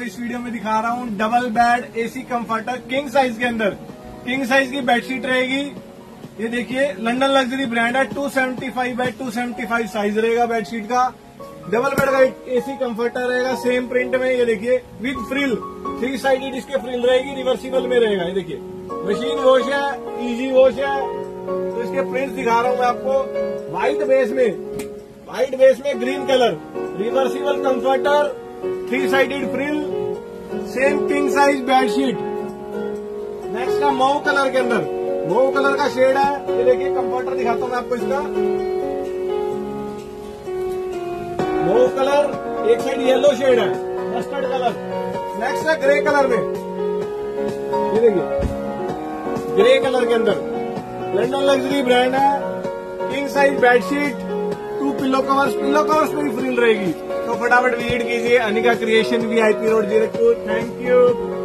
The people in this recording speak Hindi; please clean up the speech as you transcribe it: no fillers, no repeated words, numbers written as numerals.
इस वीडियो में दिखा रहा हूँ double bed AC comforter king size के अंदर। किंग साइज की बेडशीट रहेगी। ये देखिए लंदन लग्जरी ब्रांड है। 275 बाय 275 साइज रहेगा बेडशीट का। डबल बेड का एसी कंफर्टर रहेगा सेम प्रिंट में। ये देखिए विद फ्रिल 3 साइडेड इसके फ्रिल रहेगी, रिवर्सिबल में रहेगा। ये देखिए मशीन वॉश है, इजी वॉश है। तो इसके प्रिंट दिखा रहा हूँ मैं आपको। व्हाइट बेस में green colour, reversible comforter, 3 sided frill, same king size bedsheet. Next है मऊ कलर के अंदर, मऊ कलर का शेड है। ये देखिए कंफर्टर दिखाता हूँ मैं आपको इसका। मऊ कलर, एक साइड येलो शेड है, मस्टर्ड कलर। नेक्स्ट है ग्रे कलर में। ये देखिए ग्रे कलर के अंदर लंदन लग्जरी ब्रांड है। King size bedsheet, 2 pillow covers में भी फ्रिल रहेगी। तो फटाफट विजिट कीजिए Anika creation, VIP road, Zirakpur. Thank you.